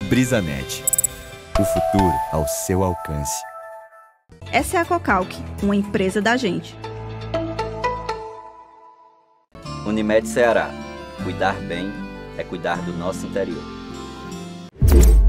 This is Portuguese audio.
Brisanet. O futuro ao seu alcance. Essa é a Cocalc, uma empresa da gente. Unimed Ceará. Cuidar bem é cuidar do nosso interior.